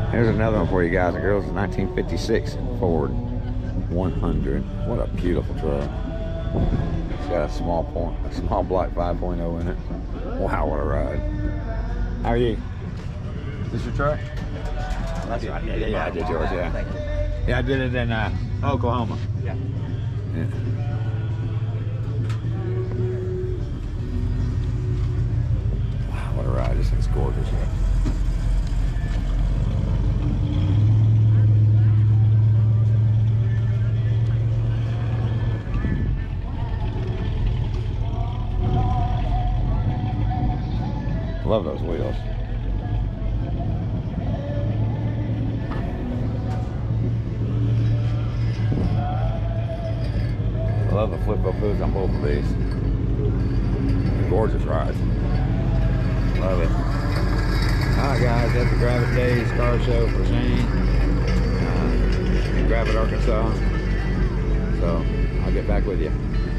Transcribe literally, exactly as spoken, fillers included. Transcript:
Here's another one for you guys and girls. A nineteen fifty-six Ford one hundred. What a beautiful truck. It's got a small point, a small block five point oh in it. Wow, what a ride. How are you? Is this your truck? That's right. Yeah, yeah, yeah, I did yours, yeah. Thank you. Yeah, I did it in uh, Oklahoma. Yeah. Yeah. Wow, what a ride. This thing's gorgeous. Love those wheels. I love the flip-up hoods on both of these. Gorgeous rides. Love it. Alright guys, that's the Gravit Days car show for Shane uh, in Gravit, Arkansas. So I'll get back with you.